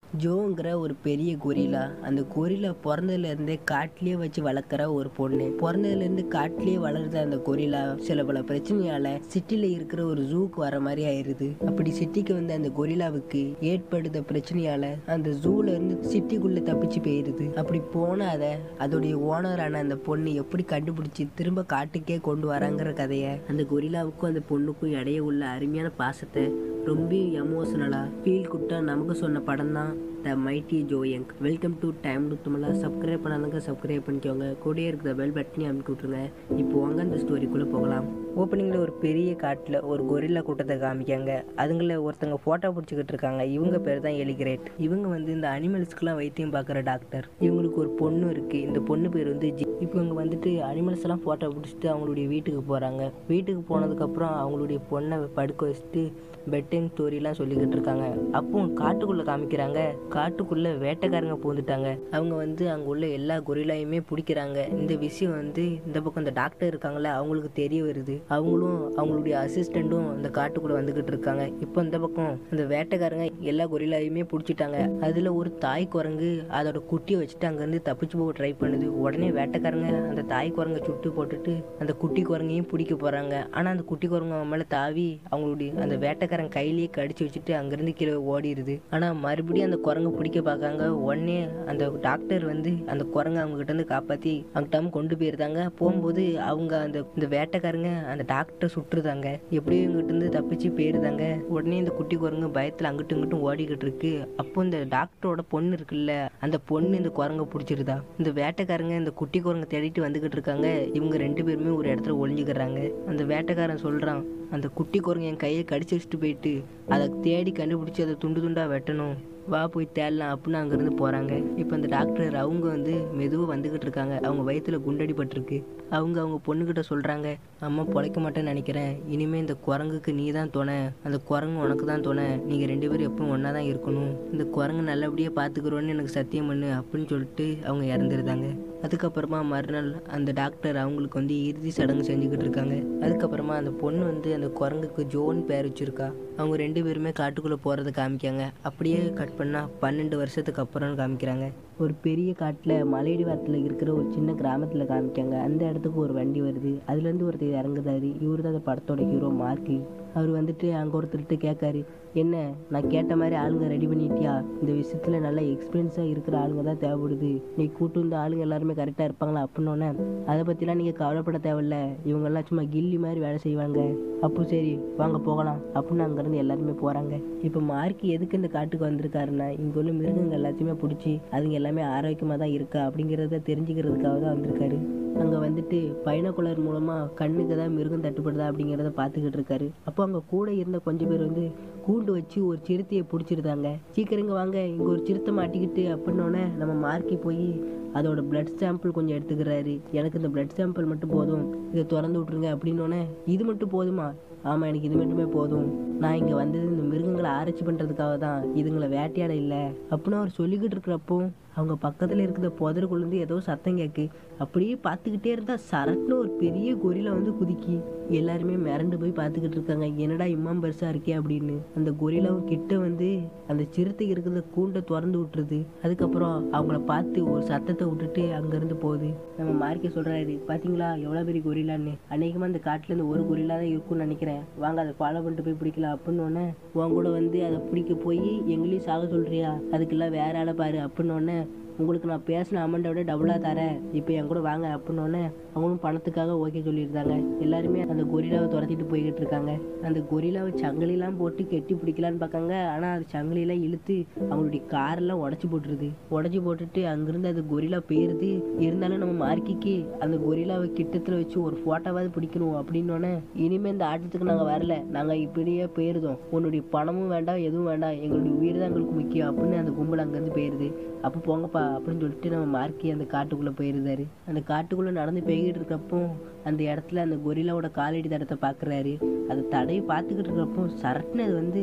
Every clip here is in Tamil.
ஜோங்கிற ஒரு பெரிய கொரிலா. அந்த கொரிலா பிறந்ததுலேருந்தே காட்டிலேயே வச்சு வளர்க்குற ஒரு பொண்ணு. பிறந்ததுலேருந்து காட்டிலேயே வளருத அந்த கொரிலா சில பல பிரச்சனையால சிட்டியில் இருக்கிற ஒரு ஜூக்கு வர மாதிரி ஆயிடுது. அப்படி சிட்டிக்கு வந்து அந்த கொரிலாவுக்கு ஏற்படுத்த பிரச்சனையால அந்த ஜூல இருந்து சிட்டிக்குள்ள தப்பிச்சு போயிருது. அப்படி போன அதோடைய ஓனரான அந்த பொண்ணு எப்படி கண்டுபிடிச்சி திரும்ப காட்டுக்கே கொண்டு வராங்கிற கதையை, அந்த கொரிலாவுக்கும் அந்த பொண்ணுக்கும் இடையே உள்ள அருமையான பாசத்தை ரொம்ப எமோஷனலா ஃபீல் குட்டா நமக்கு சொன்ன படம் தான் the Mighty Joe Young. Welcome to Time to Tamizha. Subscribe பண்ணாதவங்க சப்ஸ்கிரைப் பண்ணிக்கோங்க. கூடயே இருக்கிற பெல் பட்டனையும் அமுக்கி விட்ருங்க. இப்போ வாங்க அந்த ஸ்டோரிக்குள்ளே போகலாம். ஓப்பனிங்கில் ஒரு பெரிய காட்டில் ஒரு கொரில்லா கூட்டத்தை காமிக்காங்க. அதுங்கள ஒருத்தங்க ஃபோட்டோ பிடிச்சிக்கிட்டு இருக்காங்க. இவங்க பேர் தான் எலிகிரேட். இவங்க வந்து இந்த அனிமல்ஸ்க்குலாம் வைத்தியம் பார்க்குற டாக்டர். இவங்களுக்கு ஒரு பொண்ணு இருக்குது. இந்த பொண்ணு பேர் வந்து ஜி. இப்போ இவங்க வந்துட்டு அனிமல்ஸ் எல்லாம் ஃபோட்டோ பிடிச்சிட்டு அவங்களுடைய வீட்டுக்கு போகிறாங்க. வீட்டுக்கு போனதுக்கப்புறம் அவங்களுடைய பொண்ணை படுக்க வச்சுட்டு பெட் டைம் ஸ்டோரிலாம் சொல்லிக்கிட்டு இருக்காங்க. அப்போ காட்டுக்குள்ளே காமிக்கிறாங்க. காட்டுக்குள்ளே வேட்டைக்காரங்க பூந்துட்டாங்க. அவங்க வந்து அங்கே உள்ள எல்லா கொரிலாயுமே பிடிக்கிறாங்க. இந்த விஷயம் வந்து இந்த பக்கம் இந்த டாக்டர் இருக்காங்களே அவங்களுக்கு தெரிய வருது. அவங்களும் அவங்களுடைய அசிஸ்டண்ட்டும் அந்த காட்டுக்குள்ளே வந்துக்கிட்டு இருக்காங்க. இப்போ இந்த பக்கம் அந்த வேட்டைக்காரங்க எல்லா கொரிலாயுமே பிடிச்சிட்டாங்க. அதில் ஒரு தாய் குரங்கு அதோட குட்டியை வச்சுட்டு அங்கேருந்து தப்பிச்சு போக ட்ரை பண்ணுது. உடனே வேட்டைக்காரங்க அந்த தாய் குரங்கை சுட்டு போட்டுட்டு அந்த குட்டி குரங்கையும் பிடிக்க போகிறாங்க. ஆனால் அந்த குட்டி குரங்கு அவன் மேலே தாவி அவங்களுடைய அந்த வேட்டைக்காரங்க கையிலேயே கடிச்சு வச்சுட்டு அங்கேருந்து கீழே ஓடிடுது. ஆனால் மறுபடியும் அந்த குரங்கு பிடிக்க பார்க்காங்க. உடனே அந்த டாக்டர் வந்து அந்த குரங்கை அவங்க கிட்ட இருந்து காப்பாற்றி அங்கிட்ட கொண்டு போயிருந்தாங்க. போகும்போது அவங்க இந்த வேட்டைக்காரங்க அந்த டாக்டரை சுட்டுருதாங்க. எப்படியும் இவங்ககிட்ட இருந்து தப்பிச்சு போயிருந்தாங்க. உடனே இந்த குட்டி குரங்கு பயத்தில் அங்கிட்டும் இங்கிட்டும் ஓடிக்கிட்டு இருக்கு. அப்போ இந்த டாக்டரோட பொண்ணு இருக்குல்ல, அந்த பொண்ணு இந்த குரங்கை பிடிச்சிருதா. இந்த வேட்டைக்காரங்க இந்த குட்டி குரங்கை தேடிட்டு வந்துகிட்டு இருக்காங்க. இவங்க ரெண்டு பேருமே ஒரு இடத்துல ஒளிஞ்சுக்கிறாங்க. அந்த வேட்டைக்காரன் சொல்றான், அந்த குட்டி குரங்கு என் கையை கடிச்சு வச்சுட்டு போயிட்டு அதை தேடி கண்டுபிடிச்சி அதை துண்டு துண்டாக வெட்டணும், வா போய் தேடலாம் அப்படின்னு அங்கேருந்து போகிறாங்க. இப்போ அந்த டாக்டர் அவங்க வந்து மெதுவாக வந்துக்கிட்டு இருக்காங்க. அவங்க வயிற்றுல குண்டடிப்பட்டிருக்கு. அவங்க பொண்ணுக்கிட்ட சொல்கிறாங்க, அம்மா பொழைக்க மாட்டேன்னு நினைக்கிறேன். இனிமேல் இந்த குரங்குக்கு நீ தான் துணை, அந்த குரங்கு உனக்கு தான் துணை, நீங்கள் ரெண்டு பேரும் எப்பவும் ஒன்றா தான் இருக்கணும், இந்த குரங்கு நல்லபடியாக பார்த்துக்கிறோன்னு எனக்கு சத்தியம் பண்ணு அப்படின்னு சொல்லிட்டு அவங்க இறந்துருந்தாங்க. அதுக்கப்புறமா மறுநாள் அந்த டாக்டர் அவங்களுக்கு வந்து இறுதி சடங்கு செஞ்சுக்கிட்டு இருக்காங்க. அதுக்கப்புறமா அந்த பொண்ணு வந்து அந்த குரங்குக்கு ஜோன் பேர் வச்சுருக்கா. அவங்க ரெண்டு பேருமே காட்டுக்குள்ளே போகிறத காமிக்காங்க. அப்படியே கட் பண்ணால் 12 வருஷத்துக்கு அப்புறம்னு காமிக்கிறாங்க. ஒரு பெரிய காட்டில் மலையடிவாரத்தில் இருக்கிற ஒரு சின்ன கிராமத்தில் காமிக்காங்க. அந்த இடத்துக்கு ஒரு வண்டி வருது. அதுலேருந்து ஒருத்தர் இறங்குதாரு. இவர் தான் அந்த படத்தோட ஹீரோ மார்க்கு. அவர் வந்துட்டு அங்கே ஒருத்தர்கிட்ட கேட்காரு, என்ன நான் கேட்ட மாதிரி ஆளுங்க ரெடி பண்ணிட்டியா? இந்த விஷயத்தில் நல்லா எக்ஸ்பீரியன்ஸாக இருக்கிற ஆளுங்க தான் தேவைப்படுது. நீ கூட்டு வந்த ஆளுங்க எல்லாருமே கரெக்டாக இருப்பாங்களா அப்படின்னோடனே, அதை பற்றிலாம் நீங்கள் கவலைப்பட தேவையில்ல, இவங்கெல்லாம் சும்மா கில்லி மாதிரி வேலை செய்வாங்க. அப்போ சரி வாங்க போகலாம் அப்படின்னு அங்கேருந்து எல்லாருமே போகிறாங்க. இப்போ மார்க்கு எதுக்கு இந்த காட்டுக்கு வந்திருக்காருன்னா, இங்கே உள்ள மிருகங்கள் எல்லாத்தையுமே பிடிச்சி அதுங்க எல்லாமே ஆரோக்கியமாக தான் இருக்கா அப்படிங்கிறத தெரிஞ்சுக்கிறதுக்காக தான் வந்திருக்காரு. அங்கே வந்துட்டு பைனாகுலர் மூலமாக கண்ணுக்கு தான் மிருகம் தட்டுப்படுதா அப்படிங்கிறத பார்த்துக்கிட்டு இருக்காரு. அப்போ அங்கே கூட இருந்த கொஞ்சம் பேர் வந்து கூண்டு வச்சு ஒரு சிறுத்தையை பிடிச்சிருந்தாங்க. சீக்கிரங்க வாங்க, இங்கே ஒரு சிறுத்தை மாட்டிக்கிட்டு அப்படின்னோடனே நம்ம மார்க்கி போய் அதோட பிளட் சாம்பிள் கொஞ்சம் எடுத்துக்கிறாரு. எனக்கு இந்த பிளட் சாம்பிள் மட்டும் போதும், இதை திறந்து விட்ருங்க அப்படின்னோடனே, இது மட்டும் போதுமா? ஆமாம், எனக்கு இது மட்டுமே போதும். நான் இங்கே வந்தது இந்த மிருகங்களை ஆராய்ச்சி பண்ணுறதுக்காக தான், இதுங்களை வேட்டையாட இல்லை அப்படின்னு அவர் சொல்லிக்கிட்டு இருக்கிறப்போ அவங்க பக்கத்தில் இருக்கிற புதருக்குள்ளேருந்து ஏதோ சத்தம் கேட்கு. அப்படியே பார்த்துக்கிட்டே இருந்தால் சரட்னு ஒரு பெரிய கொரிலா வந்து குதிக்கி எல்லாருமே மிரண்டு போய் பார்த்துக்கிட்டு இருக்காங்க. என்னடா இம்மாம் பெருசாக இருக்கே அப்படின்னு. அந்த கொரிலாவும் கிட்ட வந்து அந்த சிறுத்தை இருக்கிற கூண்டை திறந்து விட்டுருது. அதுக்கப்புறம் அவங்கள பார்த்து ஒரு சத்தத்தை விட்டுட்டு அங்கேருந்து போகுது. நம்ம மார்க்கே சொல்கிறாரு, பார்த்தீங்களா எவ்வளோ பெரிய கொரிலான்னு. அநேகமாக அந்த காட்டில் இந்த ஒரு கொரிலா தான் இருக்கும்னு நினைக்கிறேன், வாங்க அதை ஃபாலோ பண்ணிட்டு போய் பிடிக்கலாம் அப்படின்னோடனே, உன் கூட வந்து அதை பிடிக்க போய் எங்களையும் சாக சொல்கிறியா, அதுக்கெல்லாம் வேற ஆளை பாரு அப்படின்னோடனே, உங்களுக்கு நான் பேசின அமௌண்ட்டை விட டபுளாக தரேன், இப்போ என் கூட வாங்க அப்படின்னோடனே அவங்களும் பணத்துக்காக ஓகே சொல்லியிருந்தாங்க. எல்லாருமே அந்த கொரிலாவை துரத்திட்டு போய்கிட்டு இருக்காங்க. அந்த கொரிலாவை சங்கிலிலாம் போட்டு கெட்டி பிடிக்கலான்னு பார்க்காங்க. ஆனால் அது சங்கிலிலாம் இழுத்து அவங்களுடைய காரெல்லாம் உடச்சி போட்டுட்டு அங்கேருந்து அந்த கொரிலா போயிருது. இருந்தாலும் நம்ம மார்க்கிக்கு அந்த கொரிலாவை கிட்டத்தில் வச்சு ஒரு ஃபோட்டோவாவது பிடிக்கணும் அப்படின்னோடனே, இனிமேல் இந்த ஆட்டத்துக்கு நாங்கள் வரல, நாங்கள் இப்படியே போயிருந்தோம், உன்னுடைய பணமும் வேண்டாம் எதுவும் வேண்டாம், எங்களுடைய உயிர் தான் எங்களுக்கு முக்கியம் அப்படின்னு அந்த கும்பல் அங்கேருந்து போயிருது. அப்போ போங்கப்பா அப்படின்னு சொல்லிட்டு நம்ம மார்க்கி அந்த காட்டுக்குள்ளே போயிருந்தாரு. அந்த காட்டுக்குள்ளே நடந்து போய்கிட்டு இருக்கப்போ அந்த இடத்துல அந்த கொரிலாவோட காலடி தடத்தை பார்க்குறாரு. அதை தடவி பார்த்துக்கிட்டு இருக்கிறப்போ சரட்னு அது வந்து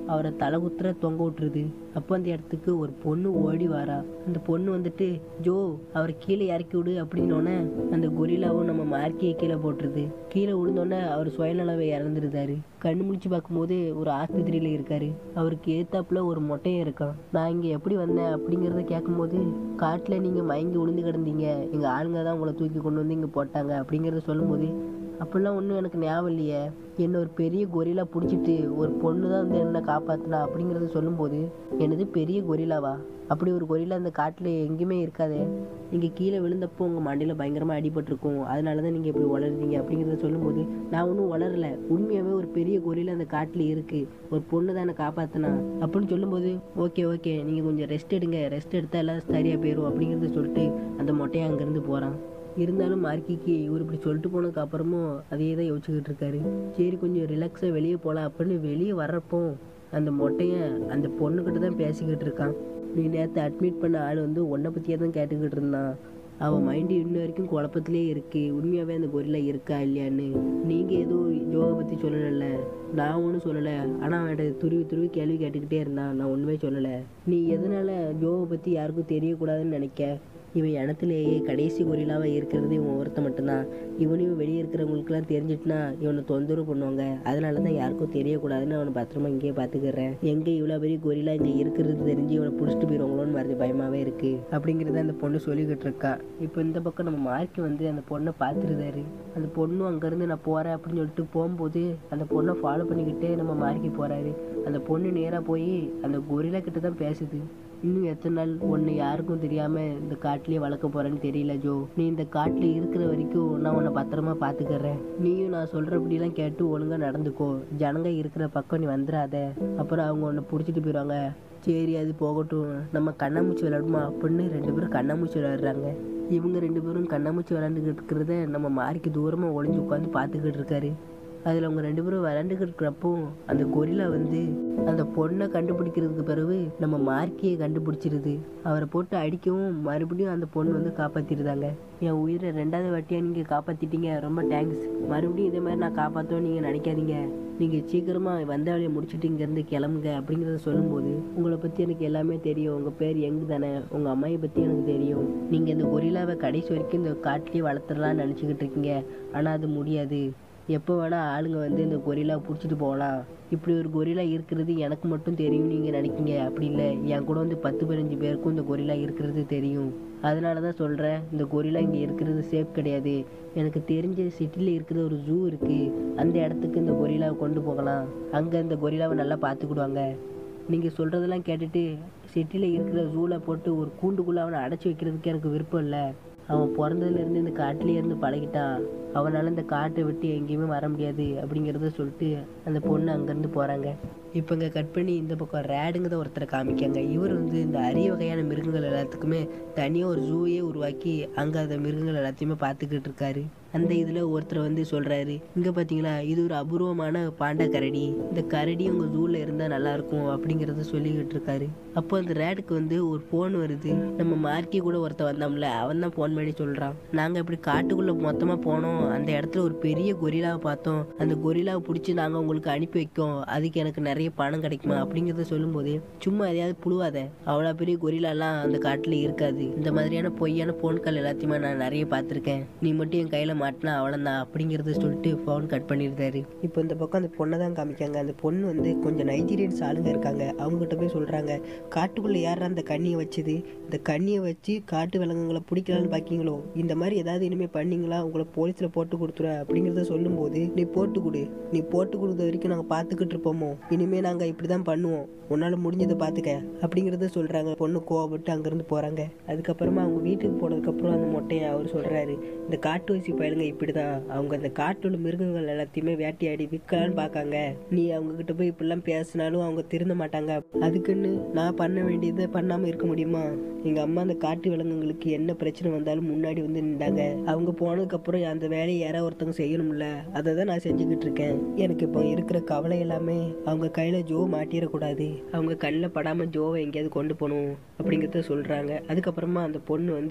அவரை தலை குத்துற தொங்க விட்டுருது. அப்போ அந்த இடத்துக்கு ஒரு பொண்ணு ஓடி வாரா. அந்த பொண்ணு வந்துட்டு, ஜோ அவரை கீழே இறக்கி விடு அப்படின்னோடனே அந்த கொரில்லாவும் நம்ம மார்க்கியை கீழே போட்டுருது. கீழே விழுந்தோடனே அவர் சுயநலவை இறந்துருந்தாரு. கண்ணு முழிச்சு பார்க்கும்போது ஒரு ஆஸ்பத்திரியில இருக்காரு. அவருக்கு ஏத்தாப்புல ஒரு மொட்டையும் இருக்கான். நான் இங்க எப்படி வந்தேன் அப்படிங்கிறத கேட்கும்போது, காட்டுல நீங்க மயங்கி விழுந்து கிடந்தீங்க, எங்க ஆளுங்க தான் உங்களை தூக்கி கொண்டு வந்து இங்க போட்டாங்க அப்படிங்கிறத சொல்லும்போது, அப்படிலாம் ஒன்றும் எனக்கு ஞாபகம் இல்லையே, என்னை ஒரு பெரிய கொரிலா பிடிச்சிட்டு ஒரு பொண்ணு தான் வந்து என்னை காப்பாற்றினா அப்படிங்கிறத சொல்லும்போது, என்னது பெரிய கொரிலாவா? அப்படி ஒரு கொரிலா இந்த காட்டில் எங்கேயுமே இருக்காதே. நீங்கள் கீழே விழுந்தப்போ உங்கள் மண்டையில் பயங்கரமாக அடிபட்டிருக்கும், அதனால தான் நீங்கள் இப்படி வளருறீங்க அப்படிங்கிறத சொல்லும்போது, நான் ஒன்றும் வளரலை, உண்மையாகவே ஒரு பெரிய கொரிலா அந்த காட்டில் இருக்குது, ஒரு பொண்ணு தான் என்னை காப்பாற்றினா அப்படின்னு சொல்லும்போது, ஓகே ஓகே நீங்கள் கொஞ்சம் ரெஸ்ட் எடுங்க, ரெஸ்ட் எடுத்தால் எல்லாம் சரியாக போயிடும் அப்படிங்கிறத சொல்லிட்டு அந்த மொட்டையை அங்கேருந்து போகிறான். இருந்தாலும் மார்க்கிக்கு இவர் இப்படி சொல்லிட்டு போனதுக்கு அப்புறமும் அதையே தான் யோசிச்சுக்கிட்டு இருக்காரு. சரி கொஞ்சம் ரிலாக்ஸாக வெளியே போகலாம் அப்படின்னு வெளியே வர்றப்போ அந்த மொட்டையன் அந்த பொண்ணுக்கிட்ட தான் பேசிக்கிட்டு இருக்கான். நீ நேற்று அட்மிட் பண்ண ஆள் வந்து உன்னை பற்றியே தான் கேட்டுக்கிட்டு இருந்தான். அவன் மைண்டு இன்ன வரைக்கும் குழப்பத்திலே இருக்குது, உண்மையாகவே அந்த கொரிலா இருக்கா இல்லையான்னு. நீங்கள் எதுவும் ஜோவை பற்றி சொல்லலைல்ல, நான் ஒன்றும் சொல்லலை, ஆனால் அவன் துருவி துருவி கேள்வி கேட்டுக்கிட்டே இருந்தான், நான் ஒன்றுமே சொல்லலை. நீ எதனால் ஜோவை பற்றி யாருக்கும் தெரியக்கூடாதுன்னு நினைக்க? இவன் இடத்துலேயே கடைசி கொரிலாவாக இருக்கிறது இவன் ஒருத்த மட்டும்தான். இவனையும் வெளியே இருக்கிறவங்களுக்குலாம் தெரிஞ்சிட்டுனா இவனை தொந்தரவு பண்ணுவாங்க, அதனால தான் யாருக்கும் தெரியக்கூடாதுன்னு அவனை பத்திரமா இங்கேயே பார்த்துக்கிறேன். எங்கே இவ்வளோ பெரிய கொரிலா இங்கே இருக்கிறது தெரிஞ்சு இவனை பிடிச்சிட்டு போயிடுவாங்களோன்னு மறுபடி பயமாகவே இருக்குது அப்படிங்கிறத அந்த பொண்ணு சொல்லிக்கிட்டு இருக்கா. இப்போ இந்த பக்கம் நம்ம மார்க்கி வந்து அந்த பொண்ணை பார்த்துருந்தாரு. அந்த பொண்ணும் அங்கேருந்து நான் போகிறேன் அப்படின்னு சொல்லிட்டு போகும்போது அந்த பொண்ணை ஃபாலோ பண்ணிக்கிட்டே நம்ம மார்க்கி போகிறாரு. அந்த பொண்ணு நேராக போய் அந்த கொரிலா கிட்ட தான் பேசுது. இன்னும் எத்தனை நாள் உன்னை யாருக்கும் தெரியாமல் இந்த காட்டிலேயே வளர்க்க போகிறேன்னு தெரியல ஜோ. நீ இந்த காட்டில் இருக்கிற வரைக்கும் நான் உன்னை பத்திரமா பார்த்துக்கிறேன். நீயும் நான் சொல்கிறபடிலாம் கேட்டு ஒழுங்காக நடந்துக்கோ. ஜனங்க இருக்கிற பக்கம் நீ வந்துடாத, அப்புறம் அவங்க உன்னை பிடிச்சிட்டு போயிடுவாங்க. சரி அது போகட்டும், நம்ம கண்ணாமூச்சி விளையாடுமா அப்படின்னு 2 பேரும் கண்ணாமூச்சி விளையாடுறாங்க. இவங்க 2 பேரும் கண்ணாமூச்சி விளையாண்டுக்கிட்டு இருக்கிறத நம்ம மார்க்கி தூரமாக ஒளிஞ்சு உட்காந்து பார்த்துக்கிட்டு இருக்காரு. அதில் அவங்க 2 பேரும் விளையாண்டுக்கிட்டு இருக்கிறப்போ அந்த கொரிலா வந்து அந்த பொண்ணை கண்டுபிடிக்கிறதுக்கு பிறகு நம்ம மார்க்கியை கண்டுபிடிச்சிருது. அவரை போட்டு அடிக்கவும் மறுபடியும் அந்த பொண்ணு வந்து காப்பாற்றிருந்தாங்க. என் உயிரை 2வது வாட்டியாக நீங்கள் காப்பாற்றிட்டீங்க, ரொம்ப தேங்க்ஸ். மறுபடியும் இதே மாதிரி நான் காப்பாற்றோன்னு நீங்கள் நினைக்காதீங்க. நீங்கள் சீக்கிரமாக வந்த வேலையை முடிச்சுட்டு இங்கேருந்து கிளம்புங்க அப்படிங்கிறத சொல்லும்போது, உங்களை பற்றி எனக்கு எல்லாமே தெரியும், உங்கள் பேர் எங்கு தானே, உங்கள் அம்மாயை பற்றி எனக்கு தெரியும். நீங்கள் இந்த கொரிலாவை கடைசி வரைக்கும் இந்த காட்டிலேயே வளர்த்துடலான்னு நினச்சிக்கிட்டு இருக்கீங்க, ஆனால் அது முடியாது. எப்போ வேணால் ஆளுங்க வந்து இந்த கொரிலா பிடிச்சிட்டு போகலாம். இப்படி ஒரு கொரிலா இருக்கிறது எனக்கு மட்டும் தெரியும் நீங்கள் நினைக்கிங்க, அப்படி இல்லை, என் கூட வந்து 10-15 பேருக்கும் இந்த கொரிலா இருக்கிறது தெரியும். அதனால தான் சொல்கிறேன், இந்த கொரிலா இங்கே இருக்கிறது சேஃப் கிடையாது. எனக்கு தெரிஞ்ச சிட்டியில் இருக்கிற ஒரு ஜூ இருக்குது, அந்த இடத்துக்கு இந்த கொரிலாவை கொண்டு போகலாம், அங்கே இந்த கொரிலாவை நல்லா பார்த்துக்கிடுவாங்க. நீங்கள் சொல்கிறதெல்லாம் கேட்டுட்டு சிட்டியில் இருக்கிற ஜூவில் போட்டு ஒரு கூண்டுக்குள்ளே அவனை அடைச்சி வைக்கிறதுக்கு எனக்கு விருப்பம் இல்லை. அவன் பிறந்ததுலேருந்து இந்த காட்டிலே இருந்து பழகிட்டான், அவனால் இந்த காட்டை விட்டு எங்கேயுமே வர முடியாது அப்படிங்கிறத சொல்லிட்டு அந்த பொண்ணு அங்கேருந்து போகிறாங்க. இப்போ இங்கே கட் பண்ணி இந்த பக்கம் ரேடுங்கிறத ஒருத்தரை காமிக்காங்க. இவர் வந்து இந்த அரிய வகையான மிருகங்கள் எல்லாத்துக்குமே தனியாக ஒரு ஜூவே உருவாக்கி அங்கே அந்த மிருகங்கள் எல்லாத்தையுமே பார்த்துக்கிட்டு இருக்காரு. அந்த இதில் ஒருத்தர் வந்து சொல்கிறாரு, இங்கே பார்த்தீங்களா இது ஒரு அபூர்வமான பாண்டா கரடி, இந்த கரடி உங்கள் ஜூவில் இருந்தால் நல்லாயிருக்கும் அப்படிங்கிறத சொல்லிக்கிட்டு இருக்காரு. அப்போ அந்த ரேடுக்கு வந்து ஒரு ஃபோன் வருது. நம்ம மார்க்கி கூட ஒருத்தர் வந்தோம்ல, அவன் தான் ஃபோன் பண்ணி சொல்கிறான், நாங்கள் இப்படி காட்டுக்குள்ளே மொத்தமாக போனோம், அந்த இடத்துல ஒரு பெரிய கொரிலாவை பார்த்தோம், அந்த கொரிலாவை பிடிச்சி நாங்கள் உங்களுக்கு அனுப்பி வைக்கோம், அதுக்கு எனக்கு நிறைய பணம் கிடைக்குமா அப்படிங்கிறத சொல்லும்போது, சும்மா எதையாவது புழுவாத, அவ்வளோ பெரிய கொரிலாலாம் அந்த காட்டில் இருக்காது, இந்த மாதிரியான பொய்யான ஃபோன் கால் எல்லாத்தையுமே நான் நிறைய பார்த்துருக்கேன், நீ மட்டும் என் கையில் மாட்டினா அவ்வளோதான் அப்படிங்கிறத சொல்லிட்டு ஃபோன் கட் பண்ணியிருந்தாரு. இப்போ இந்த பக்கம் அந்த பொண்ணை தான் காமிக்காங்க. அந்த பொண்ணு வந்து கொஞ்சம் நைஜீரியன்ஸ் ஆளுங்க இருக்காங்க, அவங்ககிட்ட போய் சொல்கிறாங்க, காட்டுக்குள்ளே யாரா அந்த கண்ணியை வச்சுது, இந்த கண்ணியை வச்சு காட்டு விலங்குகளை பிடிக்கலான்னு பார்க்கிங்களோ, இந்த மாதிரி ஏதாவது இனிமேல் பண்ணிங்களா உங்களை போலீஸில் போட்டு கொடுத்துருவேன் அப்படிங்கிறத சொல்லும்போது, நீ போட்டு கொடுத்த வரைக்கும் நாங்கள் பார்த்துக்கிட்டு இருப்போமோ, இனிமேல் நாங்கள் இப்படி தான் பண்ணுவோம், உன்னால் முடிஞ்சதை பார்த்துக்க அப்படிங்கிறத சொல்கிறாங்க. பொண்ணு கோவப்பட்டு அங்கேருந்து போகிறாங்க. அதுக்கப்புறமா அவங்க வீட்டுக்கு போனதுக்கப்புறம் அந்த மொட்டையை அவர் சொல்கிறாரு, இந்த காட்டுவாசி பயலுங்க இப்படி தான், அவங்க அந்த காட்டுள்ள மிருகங்கள் எல்லாத்தையுமே வேட்டையாடி விற்கலான்னு பார்க்காங்க, நீ அவங்கக்கிட்ட போய் இப்படிலாம் பேசினாலும் அவங்க திருந்த மாட்டாங்க, அதுக்குன்னு நான் பண்ண வேண்டியதை பண்ணாமல் இருக்க முடியுமா? எங்கள் அம்மா அந்த காட்டு விலங்குகளுக்கு என்ன பிரச்சனை வந்தாலும் முன்னாடி வந்து நின்றாங்க, அவங்க போனதுக்கப்புறம் அந்த வேலையை யாராவது ஒருத்தவங்க செய்யணும்ல, அதை தான் நான் செஞ்சுக்கிட்டு இருக்கேன். எனக்கு இப்போ இருக்கிற கவலை எல்லாமே அவங்க கையில் ஜோ மாட்டிடக்கூடாது, அவங்க கண்ணில் படாமல் ஜோவை எங்கேயாவது கொண்டு போகணும் அப்படிங்கிறத சொல்கிறாங்க. அதுக்கப்புறமா அந்த பொண்ணு வந்து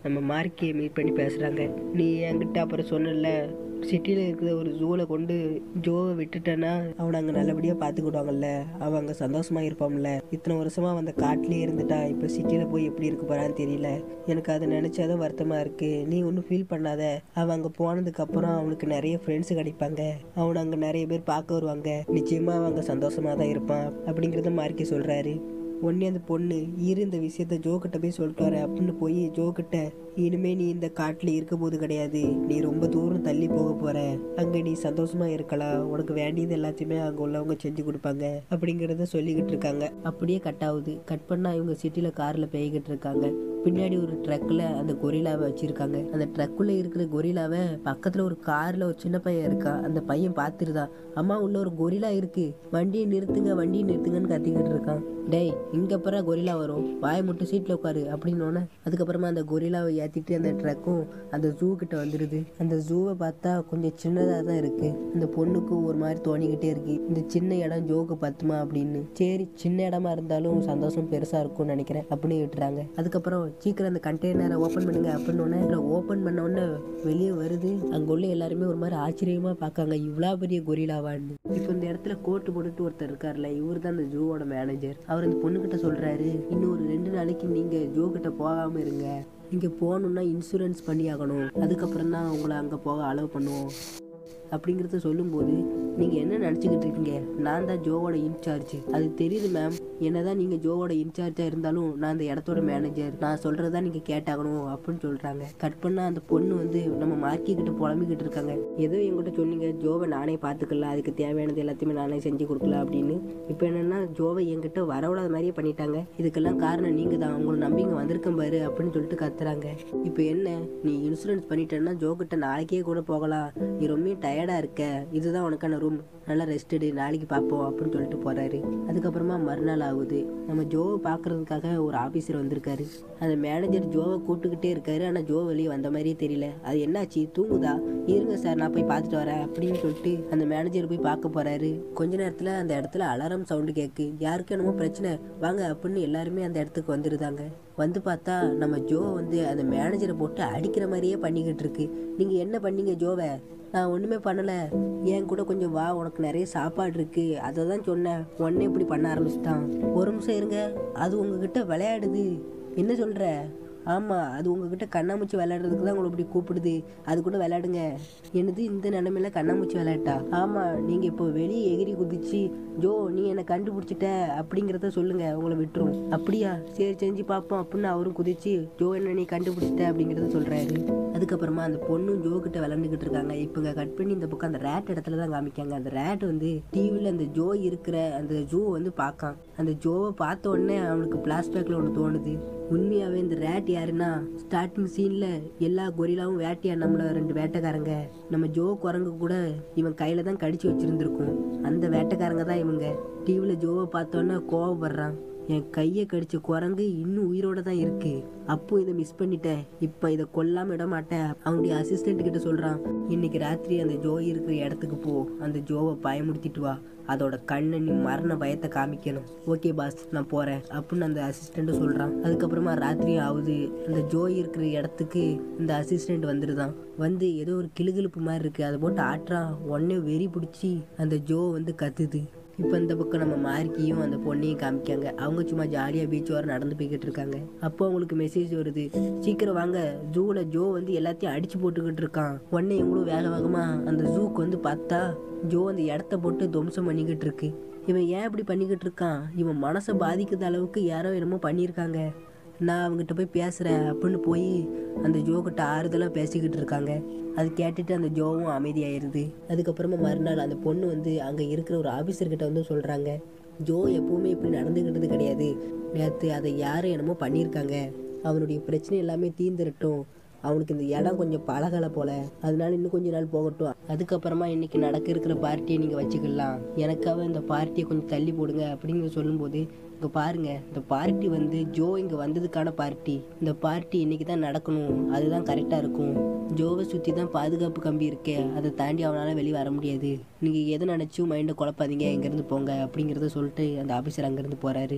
நம்ம மார்க்கியை மீட் பண்ணி பேசுகிறாங்க. நீ என்கிட்ட அப்புறம் சொன்னல சிட்டியில் இருக்கிற ஒரு ஜூவில் கொண்டு ஜோவை விட்டுட்டேன்னா அவனை அங்கே நல்லபடியாக பார்த்துக்கிடுவாங்கல்ல, அவன் அங்கே சந்தோஷமாக இருப்பான்ல. இத்தனை வருஷமாக அவன் அந்த காட்டிலே இருந்துட்டான், இப்போ சிட்டியில் போய் எப்படி இருக்க போகிறான்னு தெரியல. எனக்கு அதை நினச்சாதான் வருத்தமாக இருக்குது. நீ ஒன்றும் ஃபீல் பண்ணாத. அவன் அங்கே போனதுக்கப்புறம் அவனுக்கு நிறைய ஃப்ரெண்ட்ஸு கிடைப்பாங்க, அவனை அங்கே நிறைய பேர் பார்க்க வருவாங்க, நிச்சயமாக அவன் அங்கே சந்தோஷமாக தான் இருப்பான் அப்படிங்கிறத மார்க்கி சொல்கிறாரு. உடனே அந்த பொண்ணு இந்த விஷயத்த ஜோ கிட்ட போய் சொல்லிட்டு வர அப்படின்னு போய் ஜோ கிட்ட, இனிமே நீ இந்த காட்டில் இருக்க போது கிடையாது, நீ ரொம்ப தூரம் தள்ளி போக போற, அங்க நீ சந்தோஷமா இருக்கலாம், உனக்கு வேண்டியது எல்லாத்தையுமே அங்க உள்ளவங்க செஞ்சு கொடுப்பாங்க அப்படிங்கிறத சொல்லிக்கிட்டு இருக்காங்க. அப்படியே கட் ஆகுது. கட் பண்ணா இவங்க சிட்டில கார்ல போய்கிட்டு இருக்காங்க. பின்னாடி ஒரு ட்ரக்ல அந்த கொரிலாவை வச்சிருக்காங்க. அந்த ட்ரக்குள்ள இருக்கிற கொரிலாவை பக்கத்துல ஒரு கார்ல ஒரு சின்ன பையன் இருக்கா. அந்த பையன் பார்த்துருதான், அம்மா உள்ள ஒரு கொரிலா இருக்கு, வண்டியை நிறுத்துங்கன்னு கத்திக்கிட்டு இருக்கான். டேய் இங்க அப்புறம் கொரிலா வரும், வாயை மட்டும் சீட்ல உட்காரு அப்படின்னு. அதுக்கப்புறமா அந்த கொரிலாவை ஏற்றிட்டு அந்த ட்ரக்கும் அந்த ஜூ கிட்ட வந்துடுது. அந்த ஜூவை பார்த்தா கொஞ்சம் சின்னதாக தான் இருக்கு. அந்த பொண்ணுக்கு ஒரு மாதிரி தோணிக்கிட்டே இருக்கு, இந்த சின்ன இடம் ஜோக்கு பத்துமா அப்படின்னு. சரி சின்ன இடமா இருந்தாலும் சந்தோஷம் பெருசா இருக்கும்னு நினைக்கிறேன் அப்படின்னு விட்டுறாங்க. அதுக்கப்புறம் சீக்கிரம் அந்த கண்டெய்னரை ஓப்பன் பண்ணுங்க அப்படின்னு ஓப்பன் பண்ண உடனே வெளியே வருது. அங்க உள்ள எல்லாருமே ஒரு மாதிரி ஆச்சரியமா பார்க்காங்க, இவ்வளோ பெரிய கொரிலாவான்னு. இப்போ இந்த இடத்துல கோட்டு போட்டுட்டு ஒருத்தர் இருக்காருல்ல, இவர் தான் அந்த ஜூவோட மேனேஜர். அவர் அந்த பொண்ணுகிட்ட சொல்றாரு, இன்னும் ஒரு 2 நாளைக்கு நீங்க ஜோ கிட்ட போகாம இருங்க, இங்கே போகணுன்னா இன்சூரன்ஸ் பண்ணி ஆகணும், அதுக்கப்புறம் தான் உங்களை அங்கே போக அலோவ் பண்ணுவோம் அப்படிங்கிறத சொல்லும்போது, நீங்கள் என்ன நினச்சிக்கிட்டு இருக்கீங்க, நான் தான் ஜோவோட இன்சார்ஜ், அது தெரியுது மேம், என்னதான் நீங்கள் ஜோவோட இன்சார்ஜாக இருந்தாலும் நான் அந்த இடத்தோட மேனேஜர், நான் சொல்கிறதா நீங்கள் கேட்டாகணும் அப்படின்னு சொல்கிறாங்க. கட் பண்ணால் அந்த பொண்ணு வந்து நம்ம மார்க்கிக்கிட்ட புலம்பிக்கிட்டு இருக்காங்க, ஏதோ என்கிட்ட சொன்னீங்க ஜோவை நானே பார்த்துக்கலாம், அதுக்கு தேவையானது எல்லாத்தையுமே நானே செஞ்சு கொடுக்கலாம் அப்படின்னு. இப்போ என்னென்னா ஜோவை என்கிட்ட வரவிடாத மாதிரியே பண்ணிட்டாங்க, இதுக்கெல்லாம் காரணம் நீங்கள் தான், உங்களை நம்பி இங்கே வந்திருக்கேன் பாரு அப்படின்னு சொல்லிட்டு கத்துறாங்க. இப்போ என்ன, நீ இன்சூரன்ஸ் பண்ணிட்டேன்னா ஜோ கிட்ட நாளைக்கே கூட போகலாம், நீ ரொம்ப டயர்டாக இருக்க, இதுதான் உனக்கான ரூம், நல்லா ரெஸ்டடு, நாளைக்கு பார்ப்போம் அப்படின்னு சொல்லிட்டு போகிறாரு. அதுக்கப்புறமா மறுநாள் ஆகுது. நம்ம ஜோவை பார்க்குறதுக்காக ஒரு ஆஃபீஸர் வந்திருக்காரு. அந்த மேனேஜர் ஜோவை கூப்பிட்டுக்கிட்டே இருக்காரு, ஆனால் ஜோ வெளியே வந்த மாதிரியே தெரியல. அது என்னாச்சு, தூங்குதா, இருங்க சார் நான் போய் பார்த்துட்டு வரேன் அப்படின்னு சொல்லிட்டு அந்த மேனேஜர் போய் பார்க்க போகிறாரு. கொஞ்ச நேரத்தில் அந்த இடத்துல அலாரம் சவுண்டு கேட்கு, யாருக்கு என்னமோ பிரச்சனை வாங்க அப்படின்னு எல்லாருமே அந்த இடத்துக்கு வந்துருந்தாங்க. வந்து பார்த்தா நம்ம ஜோ வந்து அந்த மேனேஜரை போட்டு அடிக்கிற மாதிரியே பண்ணிக்கிட்டு இருக்கு. நீங்கள் என்ன பண்ணீங்க ஜோவை, நான் ஒன்றுமே பண்ணலை, ஏன் கூட கொஞ்சம் வா, உனக்கு நிறைய சாப்பாடு இருக்குது, அதை தான் சொன்னேன், உடனே இப்படி பண்ண ஆரம்பிச்சிட்டான். ஒரு நிமிஷம் இருங்க, அது உங்ககிட்ட விளையாடுது, என்ன சொல்கிற, ஆமாம் அது உங்ககிட்ட கண்ணாமூச்சி விளையாடுறதுக்கு தான் உங்களை இப்படி கூப்பிடுது, அது கூட விளையாடுங்க. என்னது இந்த நிலைமையில கண்ணாமூச்சி விளையாட்டா, ஆமாம் நீங்கள் இப்போ வெளியே எகிரி குதிச்சு ஜோ நீ என்னை கண்டுபிடிச்சிட்ட அப்படிங்கிறத சொல்லுங்க, உங்களை விட்டுரும். அப்படியா, சரி செஞ்சு பார்ப்போம் அப்படின்னு அவரும் குதிச்சு ஜோ என்ன நீ கண்டுபிடிச்சிட்ட அப்படிங்கிறத சொல்கிறாரு. அதுக்கப்புறமா அந்த பொண்ணும் ஜோ கிட்ட விளாண்டுக்கிட்டு இருக்காங்க. இப்போ கட் பண்ணி இந்த பக்கம் அந்த ரேட் இடத்துல தான் காமிக்காங்க. அந்த ரேட் வந்து டிவியில் அந்த ஜோ இருக்கிற அந்த ஜூ வந்து பார்க்கான். அந்த ஜோவை பார்த்த உடனே அவனுக்கு பிளாஷ்பேக்கில் ஒன்று தோணுது, உண்மையாகவே இந்த ரேட் யாருன்னா ஸ்டார்டிங் சீனில் எல்லா கொரிலாவும் வேட்டையா நம்மள 2 வேட்டைக்காரங்க, நம்ம ஜோ குரங்கு கூட இவன் கையில் தான் கடிச்சு வச்சுருந்துருக்கும், அந்த வேட்டைக்காரங்க தான் இவங்க. டிவியில் ஜோவை பார்த்தோன்னே கோவப்படுறான், என் கையை கடிச்ச குரங்கு இன்னும் உயிரோட தான் இருக்கு, அப்போ இதை மிஸ் பண்ணிட்டேன், இப்போ இதை கொல்லாம விட மாட்டேன். அவனுடைய அசிஸ்டன்ட் கிட்ட சொல்றான், இன்னைக்கு ராத்திரி அந்த ஜோ இருக்கிற இடத்துக்கு போ, அந்த ஜோவை பயமுடுத்திட்டு வா, அதோட கண்ணை நீ மரண பயத்தை காமிக்கணும். ஓகே பாஸ் நான் போறேன் அப்படின்னு அந்த அசிஸ்டண்ட்டு சொல்றான். அதுக்கப்புறமா ராத்திரி ஆகுது. அந்த ஜோ இருக்கிற இடத்துக்கு இந்த அசிஸ்டண்ட் வந்துருதான். வந்து ஏதோ ஒரு கிளுகிழுப்பு மாதிரி இருக்கு, அதை போட்டு ஆட்டுறான். உடனே வெறி பிடிச்சி அந்த ஜோ வந்து கத்துது. இப்போ இந்த பக்கம் நம்ம மார்க்கியும் அந்த பொண்ணையும் காமிக்காங்க. அவங்க சும்மா ஜாலியாக பீச் வர நடந்து போய்கிட்டு இருக்காங்க. அப்போ அவங்களுக்கு மெசேஜ் வருது, சீக்கிரம் வாங்க, ஜூவில் ஜோ வந்து எல்லாத்தையும் அடிச்சு போட்டுக்கிட்டு இருக்கான். உடனே இவங்களும் வேக வேகமாக அந்த ஜூக்கு வந்து பார்த்தா ஜோ அந்த இடத்த போட்டு துவம்சம் பண்ணிக்கிட்டு இருக்கு. இவன் ஏன் இப்படி பண்ணிக்கிட்டு இருக்கான், இவன் மனசை பாதிக்கிற அளவுக்கு யாரோ என்னமோ பண்ணியிருக்காங்க, நான் அவங்ககிட்ட போய் பேசுகிறேன் அப்படின்னு போய் அந்த ஜோக்கிட்ட ஆறுதலாக பேசிக்கிட்டு இருக்காங்க. அது கேட்டுட்டு அந்த ஜோவும் அமைதியாயிருது. அதுக்கப்புறமா மறுநாள் அந்த பொண்ணு வந்து அங்கே இருக்கிற ஒரு ஆஃபீஸர்கிட்ட வந்து சொல்கிறாங்க, ஜோ எப்பவுமே இப்படி நடந்துக்கிட்டது கிடையாது, நேற்று அதை யாரும் என்னமோ பண்ணியிருக்காங்க, அவனுடைய பிரச்சனை எல்லாமே தீர்ந்துடட்டும், அவனுக்கு இந்த இடம் கொஞ்சம் பழகலை போல, அதனால இன்னும் கொஞ்ச நாள் போகட்டும், அதுக்கப்புறமா இன்னைக்கு நடக்க இருக்கிற பார்ட்டியை நீங்கள் வச்சுக்கலாம், எனக்காக இந்த பார்ட்டியை கொஞ்சம் தள்ளி போடுங்க அப்படிங்கிற சொல்லும்போது, இங்கே பாருங்க, இந்த பார்ட்டி வந்து ஜோ இங்கே வந்ததுக்கான பார்ட்டி, இந்த பார்ட்டி இன்னைக்கு தான் நடக்கணும், அதுதான் கரெக்டாக இருக்கும், ஜோவை சுற்றி தான் பாதுகாப்பு கம்பி இருக்கே, அதை தாண்டி அவனால் வெளியே வர முடியாது, நீங்கள் எதை நினச்சும் மைண்டை குழப்பாதீங்க, இங்கேருந்து போங்க அப்படிங்கிறத சொல்லிட்டு அந்த ஆஃபீஸர் அங்கேருந்து போகிறாரு.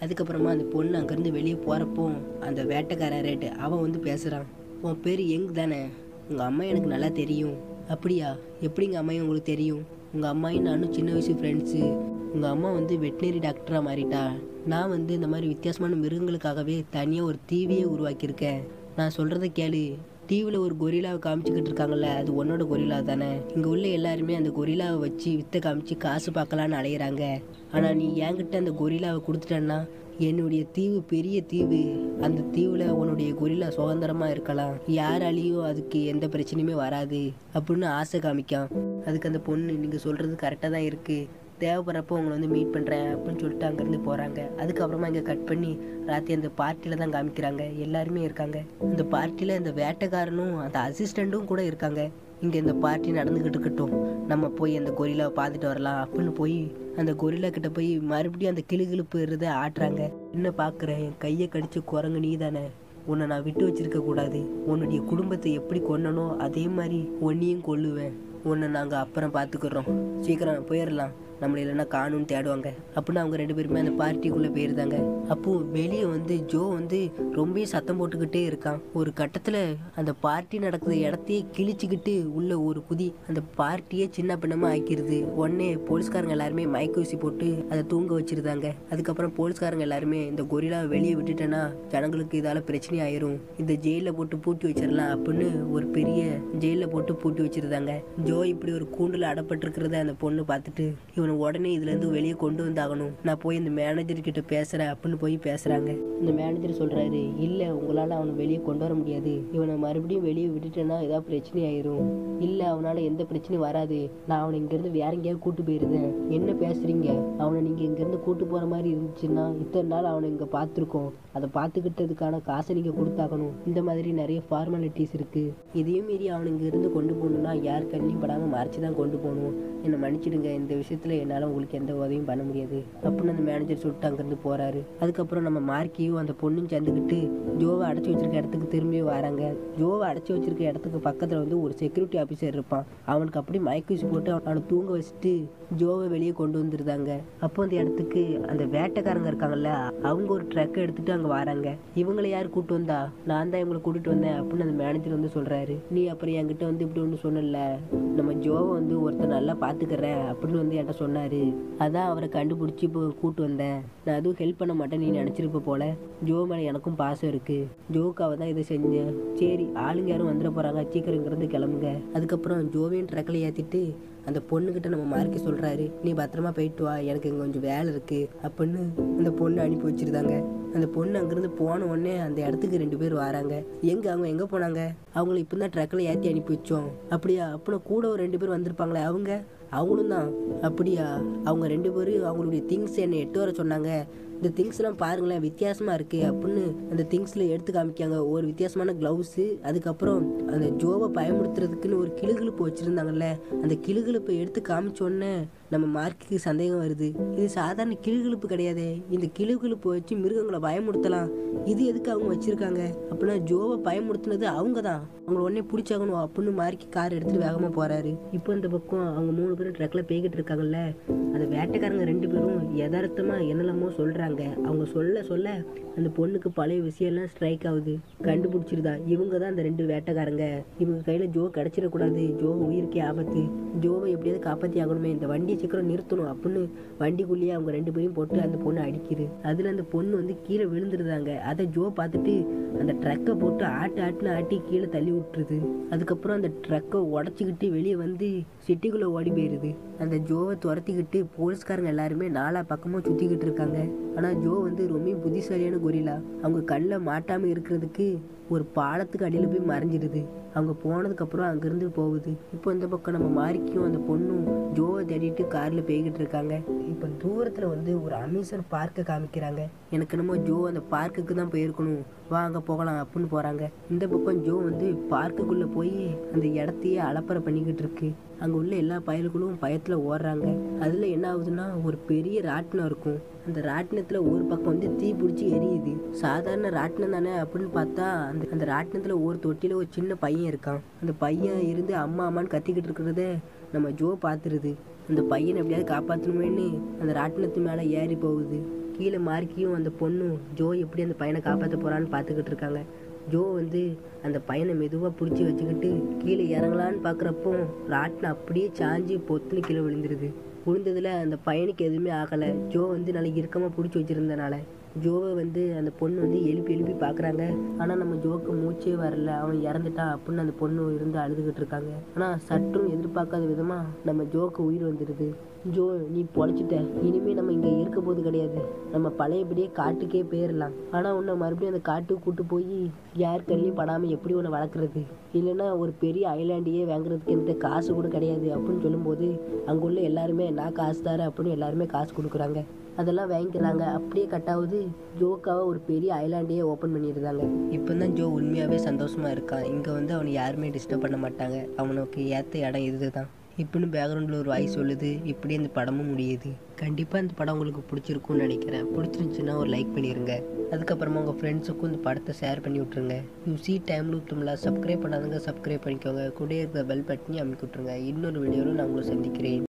அதுக்கப்புறமா அந்த பொண்ணு அங்கேருந்து வெளியே போகிறப்போ அந்த வேட்டைக்காரன் ரேட்டு அவன் வந்து பேசுகிறான். உன் பேர் யங் தானே, உங்கள் அம்மா எனக்கு நல்லா தெரியும். அப்படியா, எப்படிங்க அம்மையும் உங்களுக்கு தெரியும்? உங்கள் அம்மாயும் நானும் சின்ன வயசு ஃப்ரெண்ட்ஸு. உங்கள் அம்மா வந்து வெட்டினரி டாக்டராக மாறிட்டா. நான் வந்து இந்த மாதிரி வித்தியாசமான மிருகங்களுக்காகவே தனியாக ஒரு தீவியே உருவாக்கியிருக்கேன். நான் சொல்கிறத கேளு. டிவியில் ஒரு கொரில்லாவை காமிச்சிக்கிட்டு இருக்காங்கல்ல, அது உன்னோட கொரில்லா தானே. இங்கே உள்ள எல்லாருமே அந்த கொரில்லாவை வச்சு வித்தை காமிச்சு காசு பார்க்கலான்னு அலையிறாங்க. ஆனால் நீ என்கிட்ட அந்த கொரில்லாவை கொடுத்துட்டேன்னா என்னுடைய தீவு பெரிய தீவு, அந்த தீவில் உன்னுடைய கொரில்லா சுதந்திரமாக இருக்கலாம், யாராலையும் அதுக்கு எந்த பிரச்சனையுமே வராது அப்படின்னு ஆசை காமிக்கான். அதுக்கு அந்த பொண்ணு, நீங்கள் சொல்கிறது கரெக்டாக தான் இருக்குது, தேவைப்படுறப்போ உங்களை வந்து மீட் பண்ணுறேன் அப்படின்னு சொல்லிட்டு அங்கேருந்து போகிறாங்க. அதுக்கப்புறமா இங்கே கட் பண்ணி ராத்திரி அந்த பார்ட்டியில் தான் காமிக்கிறாங்க. எல்லாருமே இருக்காங்க அந்த பார்ட்டியில். இந்த வேட்டைக்காரனும் அந்த அசிஸ்டண்ட்டும் கூட இருக்காங்க. இங்கே இந்த பார்ட்டி நடந்துக்கிட்டு இருக்கட்டும், நம்ம போய் அந்த கொரில்லாவை பார்த்துட்டு வரலாம் அப்படின்னு போய் அந்த கொரில்லா கிட்ட போய் மறுபடியும் அந்த கிளுகிழுப்பு இருதை ஆட்டுறாங்க. என்ன பார்க்குறேன், என் கையை கடிச்சு குரங்கு நீ தானே, உன்னை நான் விட்டு வச்சிருக்க கூடாது. உன்னுடைய குடும்பத்தை எப்படி கொன்னனோ அதே மாதிரி உன்னையும் கொல்லுவேன். உன்னை நாங்கள் அப்புறம் பார்த்துக்கிறோம், சீக்கிரம் போயிடலாம், நம்மளை இல்லைன்னா காணுன்னு தேடுவாங்க அப்படின்னு அவங்க 2 பேருமே அந்த பார்ட்டிக்குள்ளே போயிருந்தாங்க. அப்போது வெளியே வந்து ஜோ வந்து ரொம்ப சத்தம் போட்டுக்கிட்டே இருக்கான். ஒரு கட்டத்தில் அந்த பார்ட்டி நடக்கிற இடத்தையே கிழிச்சிக்கிட்டு உள்ள ஒரு குதி அந்த பார்ட்டியே சின்ன பின்னமாக ஆக்கிடுது. உடனே போலீஸ்காரங்க எல்லாருமே மயக்க போட்டு அதை தூங்க வச்சிருந்தாங்க. அதுக்கப்புறம் போலீஸ்காரங்க எல்லாருமே இந்த கொரில்லாவை வெளியே விட்டுட்டேன்னா ஜனங்களுக்கு இதால் பிரச்சனை ஆயிரும், இந்த ஜெயிலில் போட்டு பூட்டி வச்சிடலாம் அப்படின்னு ஒரு பெரிய ஜெயிலில் போட்டு பூட்டி வச்சிருந்தாங்க. ஜோ இப்படி ஒரு கூண்டில் அடப்பட்டிருக்கிறத அந்த பொண்ணு பார்த்துட்டு, இவனை உடனே இதுலேருந்து வெளியே கொண்டு வந்தாகணும், நான் போய் இந்த மேனேஜர் கிட்ட பேசுகிறேன் அப்படின்னு போய் பேசுகிறாங்க. இந்த மேனேஜர் சொல்கிறாரு, இல்லை உங்களால் அவனை வெளியே கொண்டு வர முடியாது, இவனை மறுபடியும் வெளியே விட்டுட்டேன்னா ஏதாவது பிரச்சனை ஆயிரும். இல்லை அவனால் எந்த பிரச்சனையும் வராது, நான் அவனை இங்கேருந்து வேற எங்கேயாவது கூட்டு போயிருந்தேன். என்ன பேசுகிறீங்க, அவனை நீங்கள் இங்கேருந்து கூட்டு போகிற மாதிரி இருந்துச்சுன்னா இத்தனை நாள் அவனை இங்கே பார்த்துருக்கோம், அதை பார்த்துக்கிட்டதுக்கான காசை நீங்கள் கொடுத்தாக்கணும். இந்த மாதிரி நிறைய ஃபார்மாலிட்டிஸ் இருக்குது. இதையும் மீறி அவனை இங்கேருந்து கொண்டு போகணுன்னா யார் கண்ணியும் படாமல் மறைச்சி தான் கொண்டு போகணும். என்னை மன்னிச்சிடுங்க, இந்த விஷயத்தில் என்னால் உங்களுக்கு எந்த உதவியும் பண்ண முடியாது அப்படின்னு அந்த மேனேஜர் சொல்லிட்டு அங்கேருந்து போகிறாரு. அதுக்கப்புறம் நம்ம மார்க்கியும் அந்த பொண்ணும் சேர்ந்துக்கிட்டு ஜோவை அடைச்சி வச்சிருக்க இடத்துக்கு திரும்பி வராங்க. ஜோவை அடைச்சி வச்சிருக்க இடத்துக்கு பக்கத்தில் வந்து ஒரு செக்யூரிட்டி ஆஃபீஸர் இருப்பான். அவனுக்கு அப்படி மயக்க போட்டு அவனை தூங்க வச்சுட்டு ஜோவை வெளியே கொண்டு வந்துருந்தாங்க. அப்போ அந்த இடத்துக்கு அந்த வேட்டைக்காரங்க இருக்காங்கல்ல, அவங்க ஒரு ட்ரக் எடுத்துட்டு அங்கே வராங்க. இவங்களை யார் கூப்பிட்டு வந்தா, நான் தான் இவங்களை கூட்டிட்டு வந்தேன் அப்படின்னு அந்த மேனேஜர் வந்து சொல்றாரு. நீ அப்புறம் என்கிட்ட வந்து இப்படி ஒன்று சொன்னல, நம்ம ஜோவை வந்து ஒருத்தர் நல்லா பார்த்துக்கிறேன் அப்படின்னு வந்து என்கிட்ட சொன்னாரு, அதான் அவரை கண்டுபிடிச்சி இப்போ கூப்பிட்டு வந்தேன். நான் அதுவும் ஹெல்ப் பண்ண மாட்டேன் நீ நினச்சிருப்ப போல, ஜோ மேலே எனக்கும் பாசம் இருக்கு, ஜோக்காவை தான் இதை செஞ்சேன். சரி ஆளுங்க யாரும் வந்துட போகிறாங்க, சீக்கிரம் இங்கிருந்து கிளம்புங்க. அதுக்கப்புறம் ஜோவையும் ட்ரக்கில் ஏற்றிட்டு அந்த பொண்ணுக்கிட்ட நம்ம மார்க்கி சொல்கிறாரு, நீ பத்திரமா போயிட்டு வா, எனக்கு இங்கே கொஞ்சம் வேலை இருக்குது அப்படின்னு அந்த பொண்ணு அனுப்பி வச்சுருந்தாங்க. அந்த பொண்ணு அங்கேருந்து போன உடனே அந்த இடத்துக்கு 2 பேர் வராங்க. அவங்க எங்கே போனாங்க, அவங்கள இப்போ தான் ட்ரக்கில் ஏற்றி அனுப்பி வச்சோம். அப்படியா, அப்புறம் கூட ஒரு 2 பேர் வந்திருப்பாங்களே அவங்களும் தான். அப்படியா, அவங்க 2 பேரும் அவங்களுடைய திங்ஸ் என்னை எட்டு வர சொன்னாங்க. இந்த திங்ஸ்லாம் பாருங்களேன் வித்தியாசமாக இருக்குது அப்படின்னு அந்த திங்ஸில் எடுத்து காமிக்காங்க. ஒரு வித்தியாசமான க்ளவுஸு, அதுக்கப்புறம் அந்த ஜோவை பயமுறுத்துறதுக்குன்னு ஒரு கிளுகிழுப்பு வச்சுருந்தாங்கல்ல, அந்த கிளுகிழுப்பை எடுத்து காமிச்சோன்னே நம்ம மார்க்குக்கு சந்தேகம் வருது. இது சாதாரண கிளுகிழுப்பு கிடையாது, இந்த கிளுகிழுப்பு வச்சு மிருகங்களை பயமுறுத்தலாம், இது எதுக்கு அவங்க வச்சுருக்காங்க அப்படின்னா ஜோவை பயமுறுத்துனது அவங்க தான், அவங்கள உடனே பிடிச்சாகணும் அப்படின்னு மார்க்கி கார் எடுத்துகிட்டு வேகமாக போகிறாரு. இப்போ இந்த பக்கம் அவங்க 3 பேரும் ட்ரக்கில் போய்கிட்டு இருக்காங்கல்ல, அந்த வேட்டைக்காரங்க 2 பேரும் யதார்த்தமாக என்னெல்லாமோ சொல்கிறாங்க. அவங்க சொல்ல அந்த பொண்ணுக்கு பழைய விஷயம்லாம் ஸ்ட்ரைக் ஆகுது. கண்டுபிடிச்சிருதா இவங்க தான் அந்த 2 வேட்டைக்காரங்க, இவங்க கையில் ஜோ கிடச்சிடக்கூடாது, ஜோ உயிருக்கே ஆபத்து, ஜோவை எப்படியாவது காப்பாற்றி ஆகணுமே, இந்த வண்டியை சீக்கிரம் நிறுத்தணும் அப்படின்னு வண்டிக்குள்ளேயே அவங்க 2 பேரையும் போட்டு அந்த பொண்ணு அடிக்குது. அதில் அந்த பொண்ணு வந்து கீழே விழுந்துருந்தாங்க. அதை ஜோ பார்த்துட்டு அந்த ட்ரக்கை போட்டு ஆட்டுன்னு ஆட்டி கீழே தள்ளி விட்டுருது. அதுக்கப்புறம் அந்த ட்ரக்கை உடச்சிக்கிட்டு வெளியே வந்து சிட்டிக்குள்ளே ஓடி போயிடுது. அந்த ஜோவை துரத்திக்கிட்டு போலீஸ்காரங்க எல்லாருமே 4 பக்கமும் சுற்றிக்கிட்டு இருக்காங்க. ஆனால் ஜோ வந்து ரொம்ப புத்திசாலியான கொரில்லா, அவங்க கண்ணில் மாட்டாமல் இருக்கிறதுக்கு ஒரு பாலத்துக்கு அடியில் போய் மறைஞ்சிடுது. அவங்க போனதுக்கப்புறம் அங்கேருந்து போகுது. இப்போ இந்த பக்கம் நம்ம மார்க்கியும் அந்த பொண்ணும் ஜோவை தேடிட்டு காரில் போய்கிட்டு இருக்காங்க. இப்போ தூரத்தில் வந்து ஒரு அமேசான் பார்க்கை காமிக்கிறாங்க. எனக்கு என்னமோ ஜோ அந்த பார்க்குக்கு தான் போயிருக்கணும், வா அங்கே போகலாம் அப்படின்னு போகிறாங்க. இந்த பக்கம் ஜோ வந்து பார்க்குக்குள்ளே போய் அந்த இடத்தையே அலப்பறை பண்ணிக்கிட்டு இருக்கு. அங்கே உள்ள எல்லா பயல்களும் பயத்தில் ஓடுறாங்க. அதில் என்ன ஆகுதுன்னா ஒரு பெரிய ராட்டினம் இருக்கும். அந்த ராட்டினத்தில் ஒரு பக்கம் வந்து தீ பிடிச்சி எரியுது. சாதாரண ராட்டினம் தானே அப்படின்னு பார்த்தா அந்த ராட்டினத்தில் ஒரு தொட்டியில் ஒரு சின்ன பையன் இருக்கான். அந்த பையன் இருந்து அம்மா அம்மான்னு கத்திக்கிட்டு இருக்கிறத நம்ம ஜோ பார்த்துருது. அந்த பையனை எப்படியாவது காப்பாற்றணுமேன்னு அந்த ராட்டினத்து மேலே ஏறி போகுது. கீழே மார்க்கியும் அந்த பொண்ணும் ஜோ எப்படி அந்த பையனை காப்பாற்ற போகிறான்னு பார்த்துக்கிட்டு இருக்காங்க. ஜோ வந்து அந்த பையனை மெதுவாக பிடிச்சி வச்சுக்கிட்டு கீழே இறங்கலான்னு பார்க்குறப்போ ராட்டினம் அப்படியே சாஞ்சி பொத்துன்னு கீழே விழுந்துருது. விழுந்ததில் அந்த பையனுக்கு எதுவுமே ஆகலை. ஜோ வந்து நல்லா இறுக்கமாக பிடிச்சி வச்சுருந்தனால ஜோவை வந்து அந்த பொண்ணு வந்து எழுப்பி எழுப்பி பார்க்குறாங்க. ஆனால் நம்ம ஜோக்கு மூச்சே வரல, அவன் இறந்துட்டான் அப்படின்னு அந்த பொண்ணு இருந்து அழுதுகிட்டு இருக்காங்க. ஆனால் சற்றும் எதிர்பார்க்காத விதமாக நம்ம ஜோக்கு உயிர் வந்துடுது. ஜோ, நீ பொழைச்சிட்ட, இனிமேல் நம்ம இங்கே இருக்க போது கிடையாது, நம்ம பழையபடியே காட்டுக்கே போயிடலாம். ஆனால் உன்னை மறுபடியும் அந்த காட்டுக்கு கூட்டு போய் யார் கண்ணிலையும் படாமல் எப்படி உன்னை வளர்க்குறது, இல்லைன்னா ஒரு பெரிய ஐலாண்டையே வாங்குறதுக்கு என்கிட்ட காசு கூட கிடையாது அப்படின்னு சொல்லும்போது அங்கே உள்ள எல்லாருமே நான் காசு தரேன் அப்படின்னு எல்லாருமே காசு கொடுக்குறாங்க. அதெல்லாம் வாங்கிக்கிறாங்க. அப்படியே கட்டாவது ஜோக்காக ஒரு பெரிய ஐலாண்டையே ஓப்பன் பண்ணிடுறாங்க. இப்போ தான் ஜோ உண்மையாகவே சந்தோஷமாக இருக்கான். இங்கே வந்து அவனை யாருமே டிஸ்டர்ப் பண்ண மாட்டாங்க, அவனுக்கு ஏற்ற இடம் இதுதான் இப்படின்னு பேக்ரவுண்டில் ஒரு வாய்ஸ் சொல்லுது. இப்படி அந்த படமும் முடியுது. கண்டிப்பாக இந்த படம் உங்களுக்கு பிடிச்சிருக்கும்னு நினைக்கிறேன். பிடிச்சிருந்துச்சுன்னா ஒரு லைக் பண்ணிடுங்க. அதுக்கப்புறமா உங்கள் ஃப்ரெண்ட்ஸுக்கும் இந்த படத்தை ஷேர் பண்ணி விட்ருங்க. யூசி டைம் லூப்ல சப்ஸ்கிரைப் பண்ணாதவங்க சப்ஸ்கிரைப் பண்ணிக்கோங்க. கூட இருக்கிற பெல் பட்டனையும் அமைக்கி விட்ருங்க. இன்னொரு வீடியோவில் நான் உங்களை சந்திக்கிறேன்.